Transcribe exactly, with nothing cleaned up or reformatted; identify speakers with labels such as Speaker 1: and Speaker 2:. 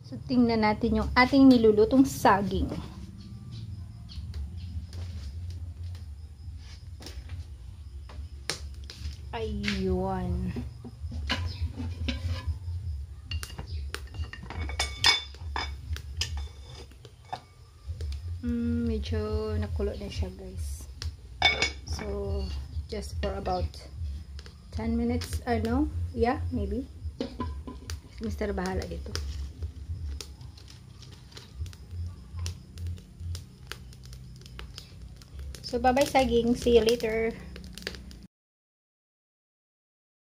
Speaker 1: So, tingnan natin yung ating nilulutong saging. Ayun. Mm, medyo nakulo na siya, guys. So, just for about ten minutes, ano? Yeah, maybe. Mister bahala dito. So, bye-bye saging. See you later.